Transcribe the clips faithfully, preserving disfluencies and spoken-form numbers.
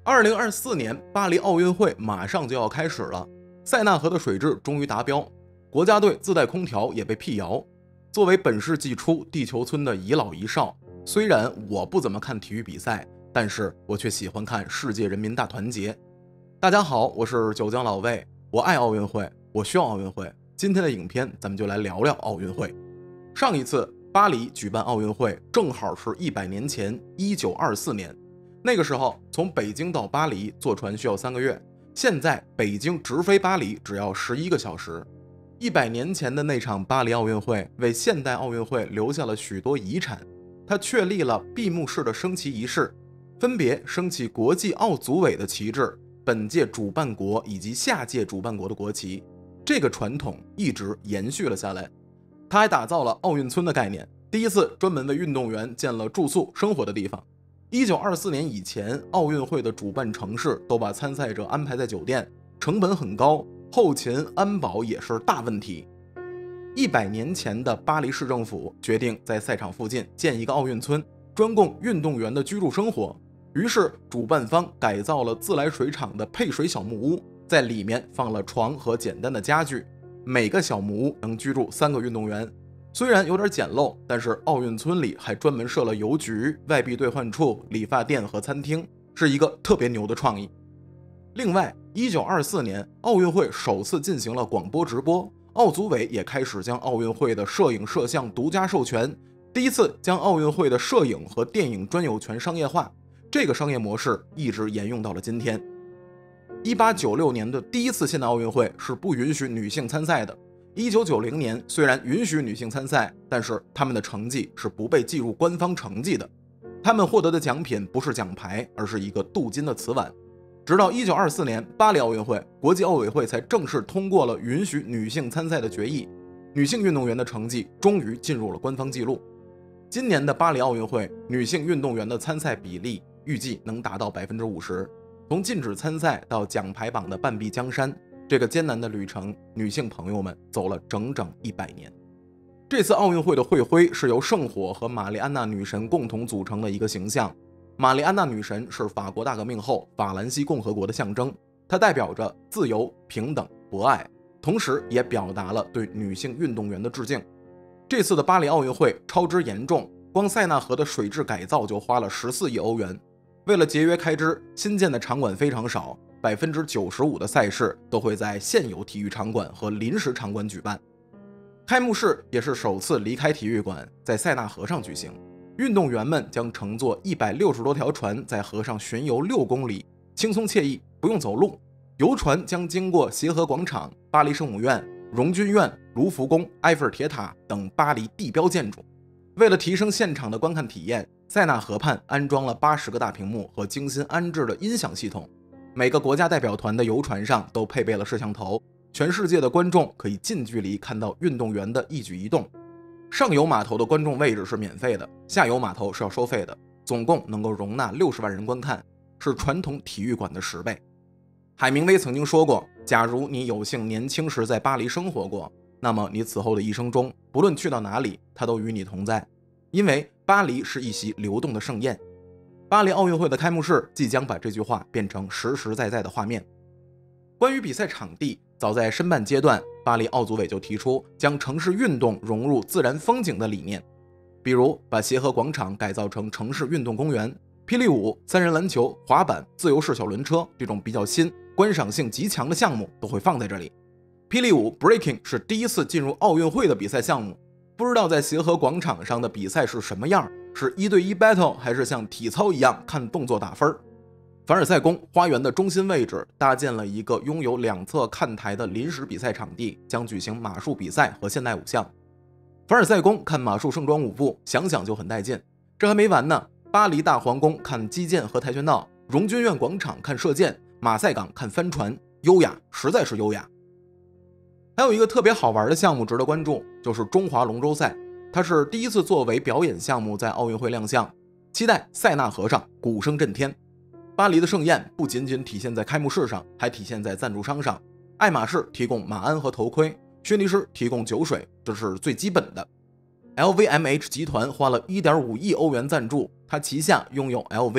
二零二四年巴黎奥运会马上就要开始了，塞纳河的水质终于达标，国家队自带空调也被辟谣。作为本世纪初地球村的遗老遗少，虽然我不怎么看体育比赛，但是我却喜欢看世界人民大团结。大家好，我是九江老魏，我爱奥运会，我需要奥运会。今天的影片咱们就来聊聊奥运会。上一次巴黎举办奥运会正好是一百年前，一九二四年。那个时候从北京到巴黎坐船需要三个月，现在北京直飞巴黎只要十一个小时。一百年前的那场巴黎奥运会为现代奥运会留下了许多遗产，它确立了闭幕式的升旗仪式，分别升起国际奥组委的旗帜、本届主办国以及下届主办国的国旗，这个传统一直延续了下来。他还打造了奥运村的概念，第一次专门为运动员建了住宿生活的地方。一九二四年以前，奥运会的主办城市都把参赛者安排在酒店，成本很高，后勤安保也是大问题。一百年前的巴黎市政府决定在赛场附近建一个奥运村，专供运动员的居住生活。于是主办方改造了自来水厂的配水小木屋，在里面放了床和简单的家具，每个小木屋能居住三个运动员。虽然有点简陋，但是奥运村里还专门设了邮局、外币兑换处、理发店和餐厅，是一个特别牛的创意。另外一九二四年奥运会首次进行了广播直播，奥组委也开始将奥运会的摄影摄像独家授权，第一次将奥运会的摄影和电影专有权商业化，这个商业模式一直沿用到了今天。一八九六年的第一次现代奥运会是不允许女性参赛的。一九九零年虽然允许女性参赛，但是她们的成绩是不被计入官方成绩的，她们获得的奖品不是奖牌，而是一个镀金的瓷碗。直到一九二四年巴黎奥运会，国际奥委会才正式通过了允许女性参赛的决议，女性运动员的成绩终于进入了官方记录。今年的巴黎奥运会，女性运动员的参赛比例预计能达到 百分之五十， 从禁止参赛到奖牌榜的半壁江山，这个艰难的旅程，女性朋友们走了整整一百年。这次奥运会的会徽是由圣火和玛丽安娜女神共同组成的一个形象。玛丽安娜女神是法国大革命后法兰西共和国的象征，它代表着自由、平等、博爱，同时也表达了对女性运动员的致敬。这次的巴黎奥运会超支严重，光塞纳河的水质改造就花了十四亿欧元。为了节约开支，新建的场馆非常少， 百分之九十五 的赛事都会在现有体育场馆和临时场馆举办。开幕式也是首次离开体育馆，在塞纳河上举行。运动员们将乘坐一百六十多条船在河上巡游六公里，轻松惬意，不用走路。游船将经过协和广场、巴黎圣母院、荣军院、卢浮宫、埃菲尔铁塔等巴黎地标建筑。为了提升现场的观看体验，塞纳河畔安装了八十个大屏幕和精心安置的音响系统。每个国家代表团的游船上都配备了摄像头，全世界的观众可以近距离看到运动员的一举一动。上游码头的观众位置是免费的，下游码头是要收费的，总共能够容纳六十万人观看，是传统体育馆的十倍。海明威曾经说过，假如你有幸年轻时在巴黎生活过，那么你此后的一生中，不论去到哪里，它都与你同在，因为巴黎是一席流动的盛宴。巴黎奥运会的开幕式即将把这句话变成实实在在的画面。关于比赛场地，早在申办阶段，巴黎奥组委就提出将城市运动融入自然风景的理念，比如把协和广场改造成城市运动公园，霹雳舞、三人篮球、滑板、自由式小轮车这种比较新、观赏性极强的项目都会放在这里。霹雳舞 Breaking 是第一次进入奥运会的比赛项目，不知道在协和广场上的比赛是什么样，是一对一 battle 还是像体操一样看动作打分。凡尔赛宫花园的中心位置搭建了一个拥有两侧看台的临时比赛场地，将举行马术比赛和现代舞项。凡尔赛宫看马术盛装舞步，想想就很带劲。这还没完呢，巴黎大皇宫看击剑和跆拳道，荣军院广场看射箭，马赛港看帆船，优雅，实在是优雅。还有一个特别好玩的项目值得关注，就是中华龙舟赛，它是第一次作为表演项目在奥运会亮相，期待塞纳河上鼓声震天。巴黎的盛宴不仅仅体现在开幕式上，还体现在赞助商上。爱马仕提供马鞍和头盔，轩尼诗提供酒水，这是最基本的。L V M H 集团花了 一点五亿欧元赞助，它旗下拥有 L V，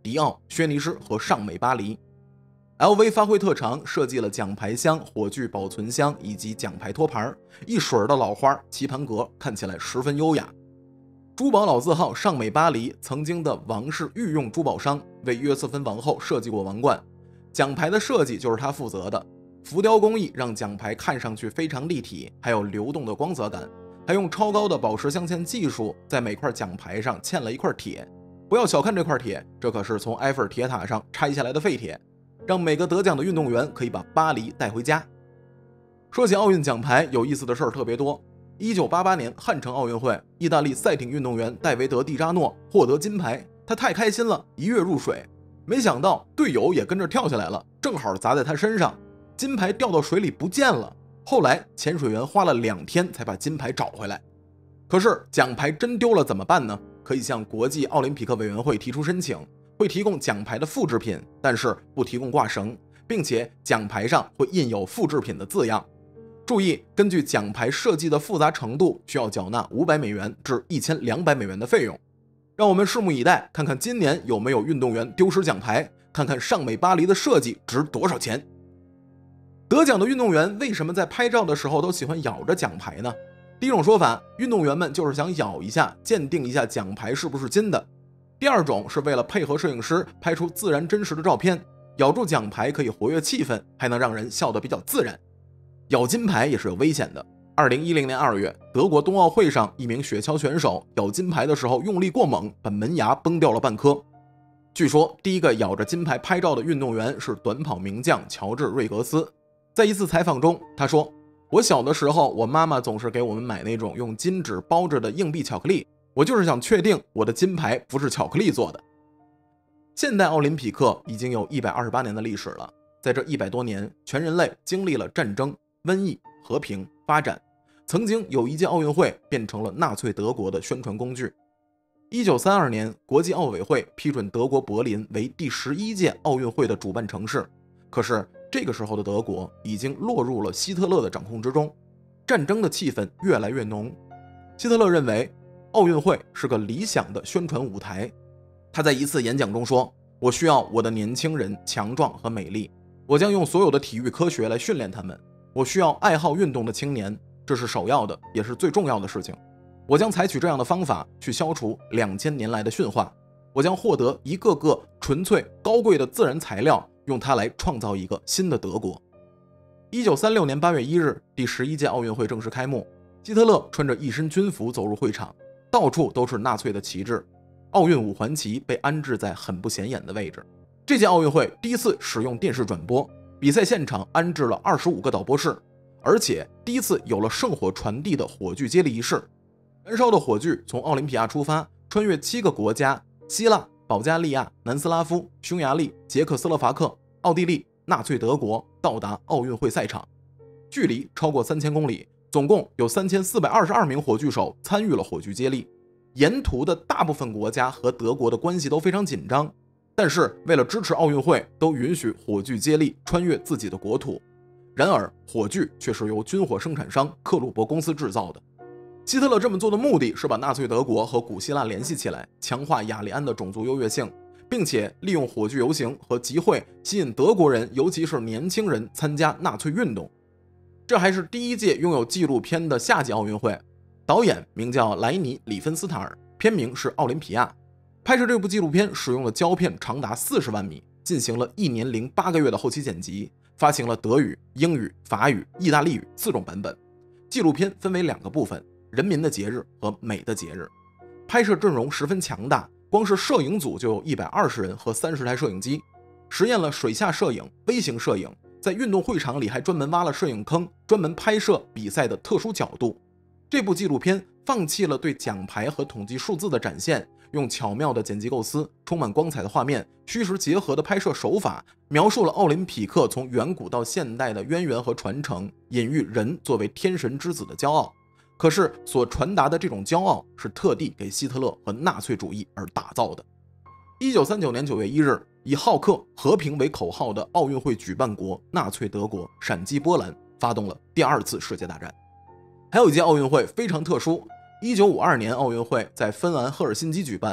迪奥、轩尼诗和尚美巴黎。L V 发挥特长，设计了奖牌箱、火炬保存箱以及奖牌托盘，一水儿的老花棋盘格看起来十分优雅。珠宝老字号尚美巴黎曾经的王室御用珠宝商为约瑟芬王后设计过王冠，奖牌的设计就是他负责的。浮雕工艺让奖牌看上去非常立体，还有流动的光泽感，还用超高的宝石镶嵌技术在每块奖牌上嵌了一块铁。不要小看这块铁，这可是从埃菲尔铁塔上拆下来的废铁，让每个得奖的运动员可以把巴黎带回家。说起奥运奖牌，有意思的事儿特别多。一九八八年汉城奥运会，意大利赛艇运动员戴维德·蒂扎诺获得金牌，他太开心了，一跃入水。没想到队友也跟着跳下来了，正好砸在他身上，金牌掉到水里不见了。后来潜水员花了两天才把金牌找回来。可是奖牌真丢了怎么办呢？可以向国际奥林匹克委员会提出申请，会提供奖牌的复制品，但是不提供挂绳，并且奖牌上会印有复制品的字样。注意，根据奖牌设计的复杂程度，需要缴纳五百美元至一千两百美元的费用。让我们拭目以待，看看今年有没有运动员丢失奖牌，看看尚美巴黎的设计值多少钱。得奖的运动员为什么在拍照的时候都喜欢咬着奖牌呢？第一种说法，运动员们就是想咬一下，鉴定一下奖牌是不是金的。第二种是为了配合摄影师拍出自然真实的照片，咬住奖牌可以活跃气氛，还能让人笑得比较自然。咬金牌也是有危险的。二零一零年二月，德国冬奥会上，一名雪橇选手咬金牌的时候用力过猛，把门牙崩掉了半颗。据说第一个咬着金牌拍照的运动员是短跑名将乔治·瑞格斯。在一次采访中，他说：“我小的时候，我妈妈总是给我们买那种用金纸包着的硬币巧克力，我就是想确定我的金牌不是巧克力做的。”现代奥林匹克已经有一百二十八年的历史了，在这一百多年，全人类经历了战争、瘟疫、和平、发展。曾经有一届奥运会变成了纳粹德国的宣传工具。一九三二年，国际奥委会批准德国柏林为第十一届奥运会的主办城市。可是这个时候的德国已经落入了希特勒的掌控之中，战争的气氛越来越浓。希特勒认为奥运会是个理想的宣传舞台。他在一次演讲中说：“我需要我的年轻人强壮和美丽，我将用所有的体育科学来训练他们。我需要爱好运动的青年，这是首要的，也是最重要的事情。我将采取这样的方法去消除两千年来的驯化。我将获得一个个纯粹高贵的自然材料，用它来创造一个新的德国。”一九三六年八月一日，第十一届奥运会正式开幕。希特勒穿着一身军服走入会场，到处都是纳粹的旗帜，奥运五环旗被安置在很不显眼的位置。这届奥运会第一次使用电视转播，比赛现场安置了二十五个导播室，而且第一次有了圣火传递的火炬接力仪式。燃烧的火炬从奥林匹亚出发，穿越七个国家：希腊、保加利亚、南斯拉夫、匈牙利、捷克斯洛伐克、奥地利、纳粹德国，到达奥运会赛场。距离超过三千公里，总共有三千四百二十二名火炬手参与了火炬接力。沿途的大部分国家和德国的关系都非常紧张，但是为了支持奥运会，都允许火炬接力穿越自己的国土。然而火炬却是由军火生产商克虏伯公司制造的。希特勒这么做的目的是把纳粹德国和古希腊联系起来，强化雅利安的种族优越性，并且利用火炬游行和集会吸引德国人，尤其是年轻人参加纳粹运动。这还是第一届拥有纪录片的夏季奥运会，导演名叫莱尼·里芬斯塔尔，片名是《奥林匹亚》。拍摄这部纪录片使用的胶片长达四十万米，进行了一年零八个月的后期剪辑，发行了德语、英语、法语、意大利语四种版本。纪录片分为两个部分：人民的节日和美的节日。拍摄阵容十分强大，光是摄影组就有一百二十人和三十台摄影机，实验了水下摄影、微型摄影，在运动会场里还专门挖了摄影坑，专门拍摄比赛的特殊角度。这部纪录片放弃了对奖牌和统计数字的展现，用巧妙的剪辑构思、充满光彩的画面、虚实结合的拍摄手法，描述了奥林匹克从远古到现代的渊源和传承，隐喻人作为天神之子的骄傲。可是所传达的这种骄傲是特地给希特勒和纳粹主义而打造的。一九三九年九月一日，以好客和平为口号的奥运会举办国纳粹德国闪击波兰，发动了第二次世界大战。还有一届奥运会非常特殊，一九五二年奥运会在芬兰赫尔辛基举办，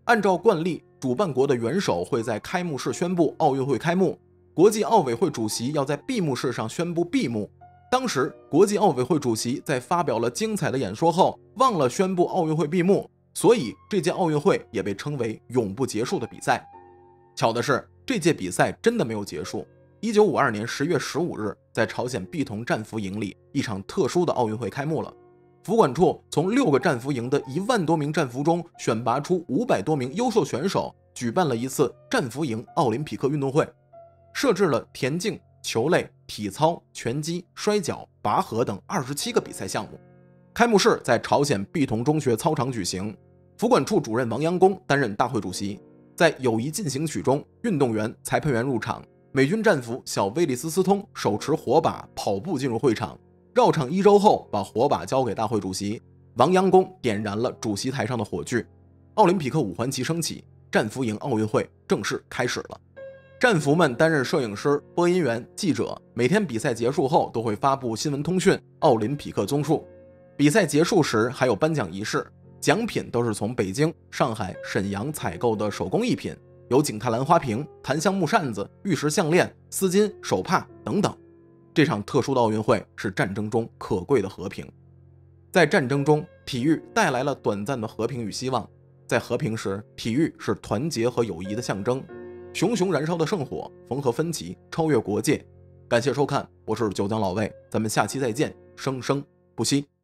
按照惯例，主办国的元首会在开幕式宣布奥运会开幕，国际奥委会主席要在闭幕式上宣布闭幕。当时，国际奥委会主席在发表了精彩的演说后，忘了宣布奥运会闭幕，所以这届奥运会也被称为永不结束的比赛。巧的是，这届比赛真的没有结束。一九五二年十月十五日，在朝鲜碧桐战俘营里，一场特殊的奥运会开幕了。服管处从六个战俘营的一万多名战俘中选拔出五百多名优秀选手，举办了一次战俘营奥林匹克运动会，设置了田径、球类、体操、拳击、摔跤、拔河等二十七个比赛项目。开幕式在朝鲜碧桐中学操场举行，服管处主任王阳公担任大会主席。在友谊进行曲中，运动员、裁判员入场，美军战俘小威利斯·斯通手持火把跑步进入会场，绕场一周后把火把交给大会主席。王阳公点燃了主席台上的火炬，奥林匹克五环旗升起，战俘营奥运会正式开始了。战俘们担任摄影师、播音员、记者，每天比赛结束后都会发布新闻通讯、奥林匹克综述。比赛结束时还有颁奖仪式，奖品都是从北京、上海、沈阳采购的手工艺品，有景泰蓝花瓶、檀香木扇子、玉石项链、丝巾、手帕等等。这场特殊的奥运会是战争中可贵的和平。在战争中，体育带来了短暂的和平与希望。在和平时，体育是团结和友谊的象征。熊熊燃烧的圣火，缝合分歧，超越国界。感谢收看，我是九江老魏，咱们下期再见，生生不息。